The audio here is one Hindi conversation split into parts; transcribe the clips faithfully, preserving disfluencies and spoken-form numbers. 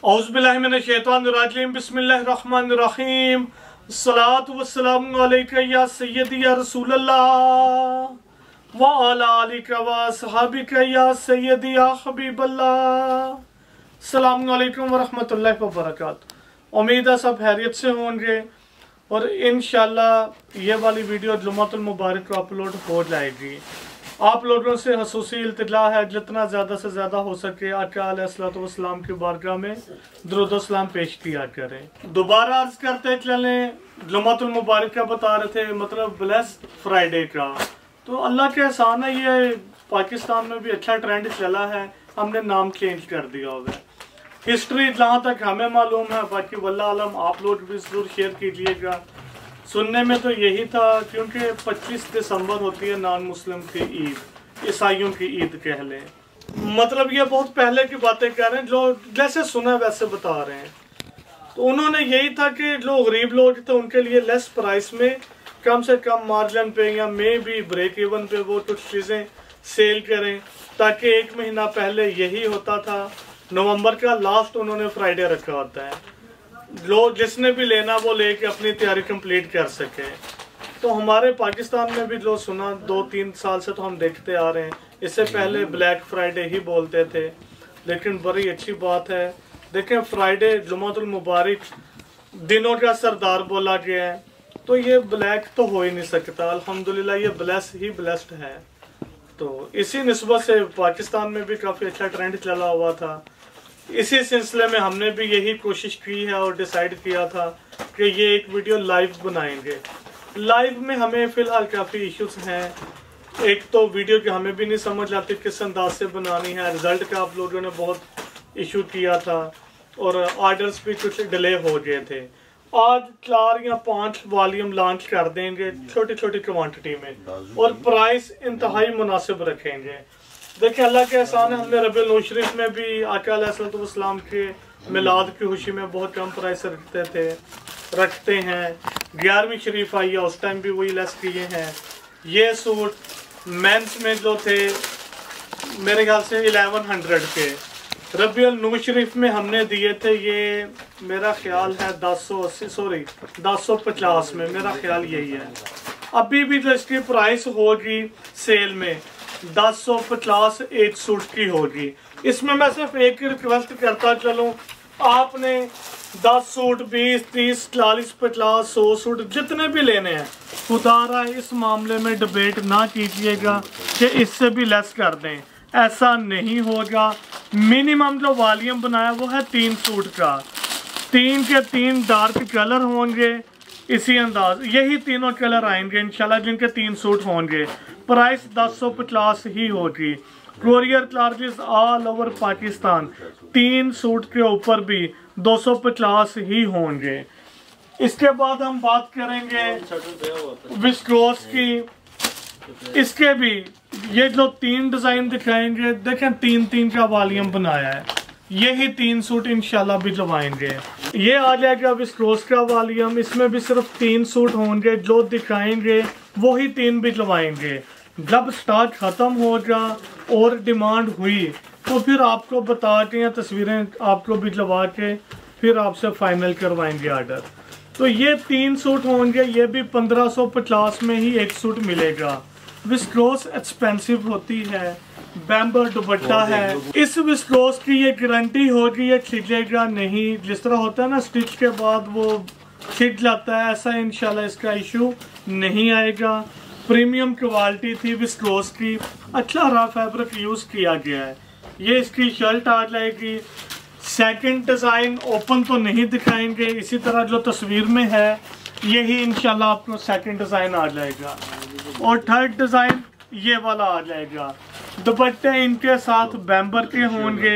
औज़ुबिल्लाहि मिनश्शैतानिर्रजीम बिस्मिल्लाहिर्रहमानिर्रहीम अस्सलातु वस्सलामु अलैका या सय्यदी या रसूलल्लाह व अला आलिका व असहाबिका या सय्यदी या हबीबल्लाह। अस्सलामु अलैकुम व रहमतुल्लाहि व बरकातुहू। उम्मीद है सब खैरियत से होंगे और इंशाल्लाह ये वाली वीडियो जुम्मतुल मुबारक को अपलोड हो जाएगी। आप लोगों से खसूसी इल्तिजा है जितना ज़्यादा से ज़्यादा हो सके आका अलैहिस्सलातु वस्सलाम की बारगाह में दुरूद व सलाम पेश किया करें। दोबारा अर्ज करते चलें, जुम्मतुल मुबारक का बता रहे थे, मतलब ब्लेस्ड फ्राइडे का। तो अल्लाह के एहसान है, ये पाकिस्तान में भी अच्छा ट्रेंड चला है, हमने नाम चेंज कर दिया हुआ है। हिस्ट्री जहाँ तक हमें मालूम है, बाकी वल्लाह आलम आप लोग भी ज़रूर शेयर कीजिएगा। सुनने में तो यही था, क्योंकि पच्चीस दिसंबर होती है नॉन मुस्लिम की ईद, ईसाइयों की ईद कह लें। मतलब ये बहुत पहले की बातें कह रहे हैं, जो जैसे सुना वैसे बता रहे हैं। तो उन्होंने यही था कि जो गरीब लोग थे उनके लिए लेस प्राइस में कम से कम मार्जिन पे या मे भी ब्रेक इवन पे वो कुछ चीज़ें सेल करें, ताकि एक महीना पहले यही होता था, नवंबर का लास्ट उन्होंने फ्राइडे रखा होता है, जो जिसने भी लेना वो लेके अपनी तैयारी कंप्लीट कर सके। तो हमारे पाकिस्तान में भी जो सुना दो तीन साल से तो हम देखते आ रहे हैं, इससे पहले ब्लैक फ्राइडे ही बोलते थे, लेकिन बड़ी अच्छी बात है। देखें, फ्राइडे जुम्मतुल मुबारक दिनों का सरदार बोला गया है, तो ये ब्लैक तो हो ही नहीं सकता। अल्हम्दुलिल्लाह ये ब्लेस ही ब्लेस्ड है। तो इसी निस्बत से पाकिस्तान में भी काफ़ी अच्छा ट्रेंड चला हुआ था। इसी सिलसिले में हमने भी यही कोशिश की है और डिसाइड किया था कि ये एक वीडियो लाइव बनाएंगे। लाइव में हमें फ़िलहाल काफ़ी इश्यूज हैं। एक तो वीडियो की हमें भी नहीं समझ आती किस अंदाज से बनानी है, रिज़ल्ट का आप लोगों ने बहुत इशू किया था और ऑर्डर्स भी कुछ डिले हो गए थे। आज चार या पाँच वॉल्यूम लॉन्च कर देंगे छोटी छोटी क्वांटिटी में, और प्राइस इंतहाई मुनासिब रखेंगे। देखिए, अल्लाह के एहसान है, हमने रबीउल अव्वल शरीफ में भी आका अलैहिस्सलातु वस्सलाम के मिलाद की खुशी में बहुत कम प्राइस रखते थे रखते हैं। ग्यारहवीं शरीफ आई है, उस टाइम भी वही लेस किए हैं। ये सूट मेंस में जो थे मेरे ख्याल से इलेवन हंड्रेड के, रबीउल अव्वल शरीफ में हमने दिए थे ये मेरा ख्याल है दस सौ अस्सी सॉरी दस सौ पचास में, मेरा ख्याल यही है। अभी भी जो इसकी प्राइस होगी सेल में दस सौ पचास एक सूट की होगी। इसमें मैं सिर्फ एक रिक्वेस्ट करता चलूँ, आपने दस सूट बीस तीस चालीस पचास सौ सूट जितने भी लेने हैं, खुदारा इस मामले में डिबेट ना कीजिएगा कि इससे भी लेस कर दें, ऐसा नहीं होगा। मिनिमम जो वॉल्यूम बनाया वो है तीन सूट का, तीन के तीन डार्क कलर होंगे, इसी अंदाज यही तीनों कलर आएंगे इंशाल्लाह, जिनके तीन सूट होंगे। प्राइस दस सौ पचास ही होगी। Courier charges all over Pakistan, तीन सूट के ऊपर भी दो सौ पचास ही होंगे। इसके बाद हम बात करेंगे विस्कोस की। इसके भी ये जो तीन डिज़ाइन दिखाएंगे, देखें तीन तीन का वॉल्यूम बनाया है, यही तीन सूट इंशाल्लाह भी जमाएंगे। ये आ जाएगा विस्कोस का वॉल्यूम, इसमें भी सिर्फ तीन सूट होंगे, जो दिखाएंगे वही तीन भी जमाएंगे। जब स्टॉक ख़त्म होगा और डिमांड हुई तो फिर आपको बता के या तस्वीरें आपको भी जमा के फिर आपसे फाइनल करवाएंगे ऑर्डर। तो ये तीन सूट होंगे, ये भी पंद्रह सौ पचास में ही एक सूट मिलेगा। विस्कोस एक्सपेंसिव होती है, बैम्बर दुपट्टा है, इस विस्कोस की ये गारंटी होगी ये खिंचेगा नहीं। जिस तरह होता है ना स्टिच के बाद वो खिंच जाता है, ऐसा इंशाल्लाह इसका इशू नहीं आएगा। प्रीमियम क्वालिटी थी विस्कोस की, अच्छा हरा फैब्रिक यूज़ किया गया है। ये इसकी शर्ट आ जाएगी। सेकंड डिज़ाइन ओपन तो नहीं दिखाएंगे, इसी तरह जो तस्वीर में है यही इंशाल्लाह आपको सेकंड डिज़ाइन आ जाएगा, और थर्ड डिज़ाइन ये वाला आ जाएगा। दुपट्टे इनके साथ बैम्बर के होंगे।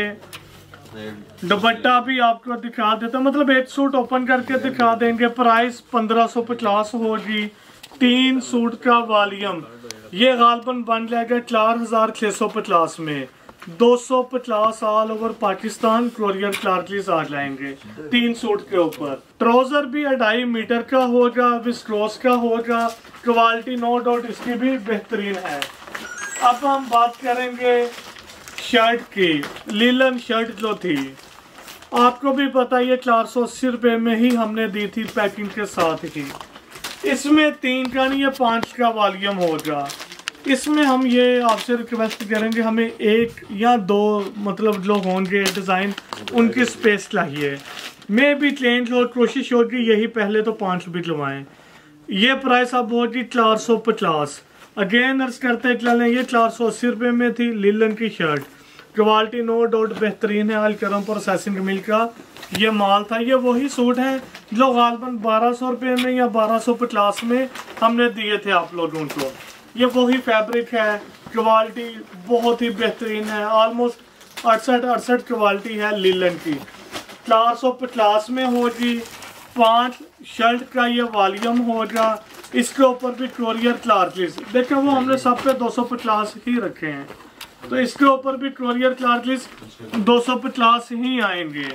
दुपट्टा भी आपको दिखा देता, मतलब एक सूट ओपन करके दिखा देंगे। प्राइस पंद्रह सौ पचास होगी, तीन सूट का वॉल्यूम। ये गालबन बन जाएगा चार हजार छः सौ पचास में, दो सौ पचास all over Pakistan courier charges आ जाएंगे तीन सूट के ऊपर। ट्राउजर भी अढ़ाई मीटर का होगा, विस्कोस का होगा, क्वालिटी नो डाउट इसकी भी बेहतरीन है। अब हम बात करेंगे शर्ट की। लीलन शर्ट जो थी आपको भी पता है ये चार सौ अस्सी रुपये में ही हमने दी थी पैकिंग के साथ ही। इसमें तीन का नहीं, ये पाँच का वॉल्यूम होगा। इसमें हम ये आपसे रिक्वेस्ट करेंगे, हमें एक या दो मतलब जो होंगे डिज़ाइन उनकी स्पेस चाहिए। मैं भी चेंज और कोशिश होगी यही पहले तो पाँच भी लगवाएँ। ये प्राइस अब होगी चार सौ पचास। अगेन अर्ज करते चलें, ये चार सौ अस्सी रुपये में थी लिलन की शर्ट। क्वालिटी नो डाउट बेहतरीन है। अलकरम प्रोसेसिंग मिल का ये माल था। ये वही सूट है जो गालबन बारह सौ रुपये में या बारह सौ पचास में हमने दिए थे आप लोगों को। ये वही फैब्रिक है, क्वालिटी बहुत ही बेहतरीन है। ऑलमोस्ट अड़सठ अड़सठ क्वालिटी है लिलन की। चार सौ पचास में होगी। पाँच शर्ट का ये वॉल्यूम होगा। इसके ऊपर भी कोरियर चार्जेस देखें, वो हमने सब पे दो सौ पचास ही रखे हैं, तो इसके ऊपर भी कोरियर चार्जेस दो सौ पचास ही आएंगे।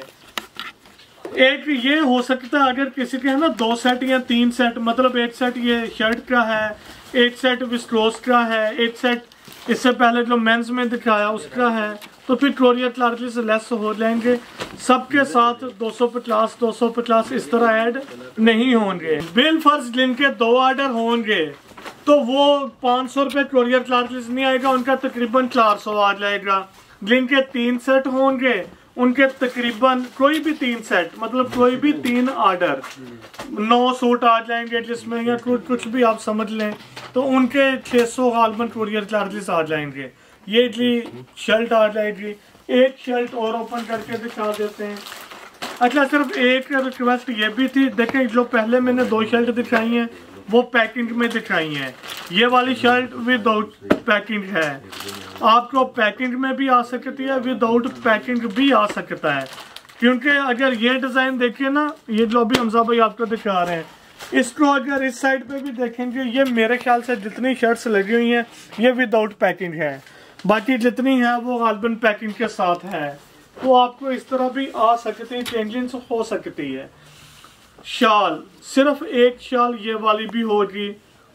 एक ये हो सकता है अगर किसी के है ना दो सेट या तीन सेट, मतलब एक सेट ये शर्ट का है, एक सेट विस्कोस का है, एक सेट इससे पहले जो मेंस में दिखाया उसका है, तो फिर कोरियर चार्जेस लेस हो जाएंगे। सबके साथ दो सौ पचास दो सौ पचास इस तरह ऐड नहीं होंगे। बिल फर्ज जिनके दो ऑर्डर होंगे तो वो पाँच सौ रुपये कोरियर चार्जेस नहीं आएगा, उनका तकरीबन चार सौ आ जाएगा। जिनके तीन सेट होंगे उनके तकरीबन कोई भी तीन सेट मतलब कोई भी तीन ऑर्डर नौ सूट आ जाएंगे जिसमें, या कुछ कुछ भी आप समझ लें, तो उनके छः सौ गालबन कोरियर चार्जेस आ जाएंगे। ये जी शर्ट आ जाएगी। एक शर्ट और ओपन करके दिखा देते हैं। अच्छा, सिर्फ एक रिक्वेस्ट ये भी थी, देखें जो पहले मैंने दो शर्ट दिखाई हैं वो पैकिंग में दिखाई हैं। ये वाली शर्ट विदाउट पैकिंग है। आपको पैकिंग में भी आ सकती है, विदाउट पैकिंग भी आ सकता है। क्योंकि अगर ये डिज़ाइन देखिए ना, ये जो भी हमजा भाई आपको दिखा रहे हैं, इसको अगर इस साइड पे भी देखेंगे, ये मेरे ख्याल से जितनी शर्ट्स लगी हुई हैं ये विदाउट पैकिंग है। बाकी जितनी है वो गालबन पैकिंग के साथ है। तो आपको इस तरह भी आ सकती है, चेंजिंग हो सकती है। शाल, सिर्फ एक शाल ये वाली भी होगी।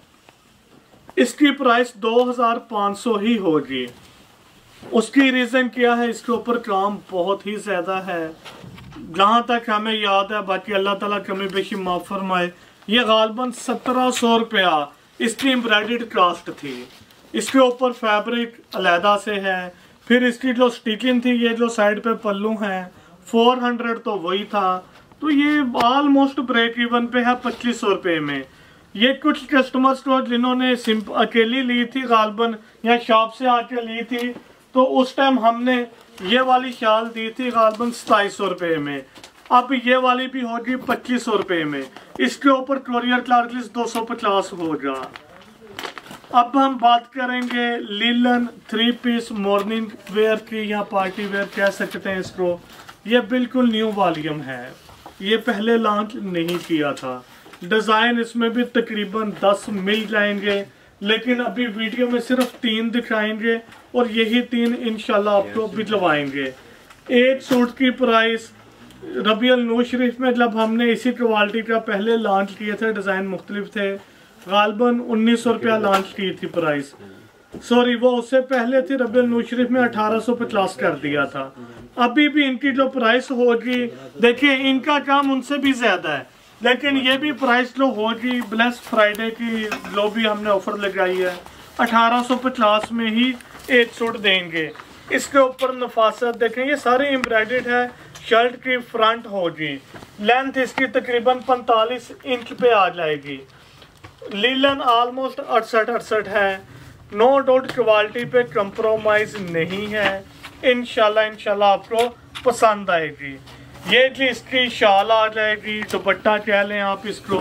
इसकी प्राइस दो हजार पाँच सौ ही होगी। उसकी रीज़न क्या है, इसके ऊपर काम बहुत ही ज़्यादा है जहाँ तक हमें याद है। बाकी अल्लाह ताला कमी बेशी माफ़ फरमाए। ये गालबन सत्रह सौ रुपया इसकी एम्ब्रॉयडर्ड कास्ट थी। इसके ऊपर फैब्रिक अलहदा से है। फिर इसकी जो स्टिचिंग थी, ये जो साइड पे पल्लू हैं, फोर हंड्रेड तो वही था। तो ये ऑलमोस्ट ब्रेक इवन पे है पच्चीस सौ रुपये में। ये कुछ कस्टमर्स को जिन्होंने सिंपल अकेली ली थी गालबन या शॉप से आके ली थी, तो उस टाइम हमने ये वाली शाल दी थी गालबन सताईस सौ रुपये में। अब ये वाली भी होगी पच्चीस सौ रुपये में। इसके ऊपर कोरियर चार्जेस दो सौ पचास होगा। अब हम बात करेंगे linen three piece morning wear की या पार्टी वेयर कह सकते हैं इसको। ये बिल्कुल न्यू वॉल्यूम है, ये पहले लॉन्च नहीं किया था। डिज़ाइन इसमें भी तकरीबन दस मिल जाएंगे, लेकिन अभी वीडियो में सिर्फ तीन दिखाएंगे और यही तीन इंशाल्लाह आपको भिजवाएंगे। एक सूट की प्राइस रबियल नूर शरीफ में जब हमने इसी क्वालिटी का पहले लॉन्च किए थे, डिज़ाइन मुख्तलिफ थे, गालबन उन्नीस सौ रुपया लॉन्च की थी प्राइस। सॉरी, वो उससे पहले थी रबियल नूर शरीफ में अठारह सौ पचास कर दिया था। अभी भी इनकी जो प्राइस होगी, देखिए इनका काम उनसे भी ज़्यादा है, लेकिन ये भी प्राइस जो होगी ब्लैक फ्राइडे की जो भी हमने ऑफर लगाई है, अठारह सौ पचास में ही एक सूट देंगे। इसके ऊपर नफासत देखें, ये सारी एम्ब्रॉयडर्ड है। शर्ट की फ्रंट होगी, लेंथ इसकी तकरीबन पैंतालीस इंच पे आ जाएगी। लीलन ऑलमोस्ट अड़सठ अड़सठ है। नो डाउट क्वालिटी पे कंप्रोमाइज नहीं है। इंशाल्लाह इंशाल्लाह आपको पसंद आएगी। ये जी इसकी शाल आ जाएगी, दुपट्टा कह लें आप इसको।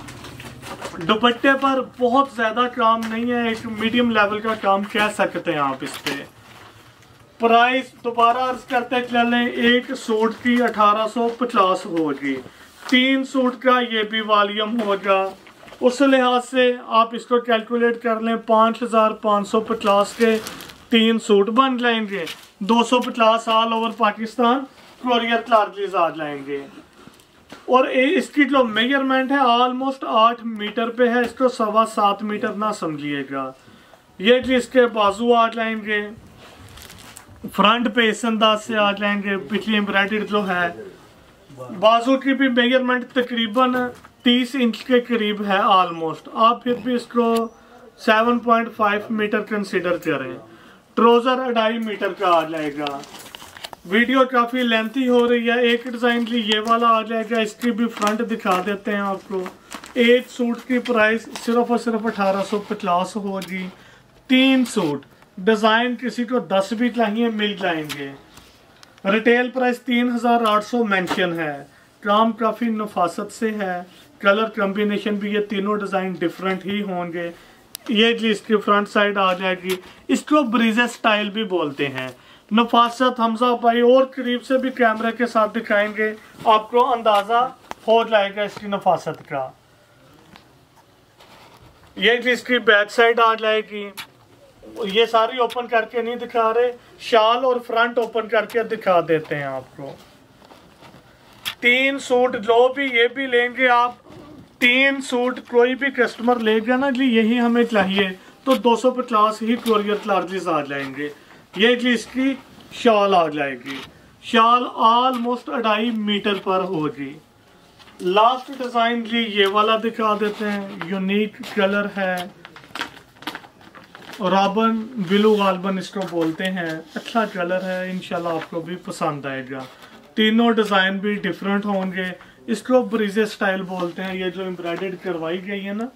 दुपट्टे पर बहुत ज़्यादा काम नहीं है, एक मीडियम लेवल का काम कह सकते हैं आप इस पे। प्राइस दोबारा अर्ज करते चलें, एक सूट की अठारह सौ पचास होगी। तीन सूट का ये भी वॉल्यूम होगा। उस लिहाज से आप इसको कैलकुलेट कर लें, पाँच हज़ार पाँच सौ पचास के तीन सूट बन जाएंगे। दो सौ पचास all over Pakistan courier charges आ जाएंगे। और इसकी जो मेजरमेंट है ऑलमोस्ट आठ मीटर पे है, इसको सवा सात मीटर ना समझिएगा। ये जी इसके बाजू आ जाएंगे। फ्रंट पे इस अंदाज से आ जाएंगे। पिछली एम्ब्रॉयडरी जो है, बाजू की भी मेजरमेंट तकरीबन तीस इंच के करीब है ऑलमोस्ट। आप फिर भी इसको सात पॉइंट पाँच मीटर कंसीडर करें। ट्राउजर अढ़ाई मीटर का आ जाएगा। वीडियो काफ़ी लेंथी हो रही है। एक डिज़ाइन भी ये वाला आ जाएगा, इसकी भी फ्रंट दिखा देते हैं आपको। एक सूट की प्राइस सिर्फ और सिर्फ अठारह सौ पचास होगी। तीन सूट, डिज़ाइन किसी को दस भी चाहिए मिल जाएंगे। रिटेल प्राइस तीन हज़ार आठ सौ मेंशन है। काम काफ़ी नफासत से है। कलर कम्बिनेशन भी, ये तीनों डिज़ाइन डिफरेंट ही होंगे। ये जी इसकी फ्रंट साइड आ जाएगी। इसको ब्रीजे स्टाइल भी बोलते हैं। नफासत हमजा भाई और करीब से भी कैमरे के साथ दिखाएंगे, आपको अंदाज़ा हो जाएगा इसकी नफासत का। ये जी इसकी बैक साइड आ जाएगी। ये सारी ओपन करके नहीं दिखा रहे, शाल और फ्रंट ओपन करके दिखा देते हैं आपको। तीन सूट जो भी ये भी लेंगे आप, तीन सूट कोई भी कस्टमर लेगा ना जी यही हमें चाहिए तो दो सौ पचास ही कोरियर चार्जेस आ जाएंगे। ये जी इसकी शाल आ जाएगी। शाल ऑलमोस्ट अढ़ाई मीटर पर होगी। लास्ट डिजाइन जी ये वाला दिखा देते हैं। यूनिक कलर है, राबन ब्लू गालबन इसको बोलते हैं। अच्छा कलर है, इंशाल्लाह आपको भी पसंद आएगा। तीनों डिजाइन भी डिफरेंट होंगे। इसको ब्रीजे स्टाइल बोलते हैं। ये जो एम्ब्रॉयडरी करवाई गई है ना,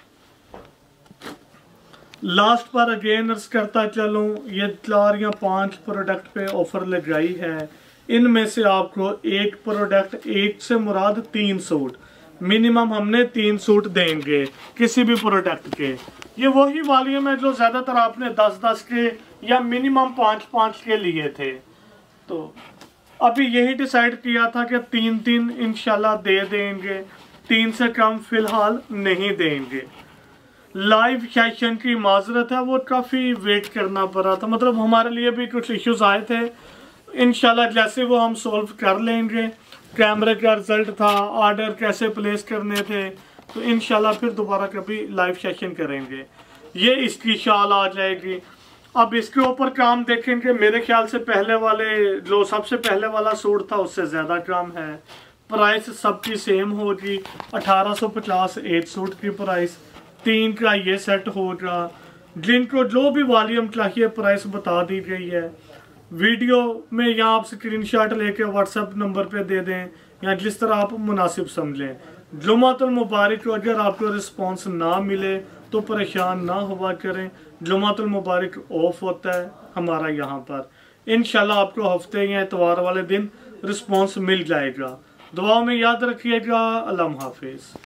लास्ट पर अगेन अर्ज करता चलूं, ये चार या पांच प्रोडक्ट पे ऑफर लगाई है। इनमें से आपको एक प्रोडक्ट, एक से मुराद तीन सूट, मिनिमम हमने तीन सूट देंगे किसी भी प्रोडक्ट के। ये वही वॉल्यूम है जो ज्यादातर आपने दस दस के या मिनिमम पाँच पाँच के लिए थे। तो अभी यही डिसाइड किया था कि तीन तीन इंशाल्लाह दे देंगे, तीन से कम फिलहाल नहीं देंगे। लाइव सेशन की माजरत है, वो काफ़ी वेट करना पड़ा था। मतलब हमारे लिए भी कुछ इश्यूज आए थे, इंशाल्लाह जैसे वो हम सॉल्व कर लेंगे। कैमरे का रिजल्ट था, ऑर्डर कैसे प्लेस करने थे, तो इंशाल्लाह फिर दोबारा कभी लाइव सेशन करेंगे। ये इसकी शाल आ जाएगी। अब इसके ऊपर काम देखेंगे, मेरे ख्याल से पहले वाले जो सबसे पहले वाला सूट था उससे ज़्यादा काम है। प्राइस सबकी सेम होगी, अठारह सौ पचास एक सूट की प्राइस। तीन का ये सेट होगा। जिनको जो भी वॉल्यूम चाहिए प्राइस बता दी गई है वीडियो में, या आप स्क्रीनशॉट लेके व्हाट्सएप नंबर पे दे दें या जिस तरह आप मुनासिब समझें। जुमातुल मुबारक को अगर आपको रिस्पांस ना मिले तो परेशान ना हुआ करें। जुमातुल मुबारक ऑफ होता है हमारा यहाँ पर। इंशाल्लाह आपको हफ्ते या इतवार वाले दिन रिस्पांस मिल जाएगा। दुआ में याद रखिएगा। अल्लाह हाफिज।